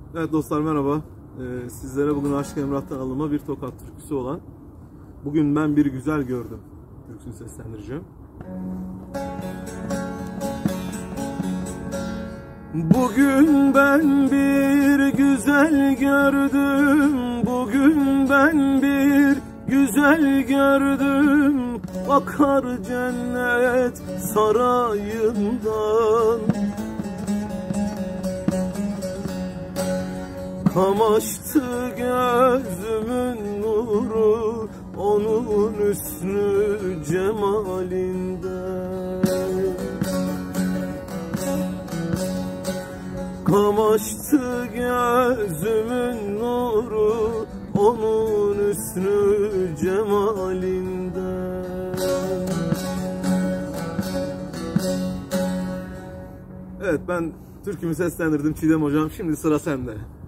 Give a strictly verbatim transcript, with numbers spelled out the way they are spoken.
Evet dostlar, merhaba. Ee, sizlere bugün Aşk-ı Emrah'tan alınma bir tokat türküsü olan "Bugün Ben Bir Güzel Gördüm" türküsünü seslendireceğim. Bugün ben bir güzel gördüm, bugün ben bir güzel gördüm, akar cennet sarayından. Kamaştı gözümün nuru, onun hüsnü cemalinden. Kamaştı gözümün nuru, onun hüsnü cemalinden. Evet, ben türkümü seslendirdim Çiğdem hocam. Şimdi sıra sende.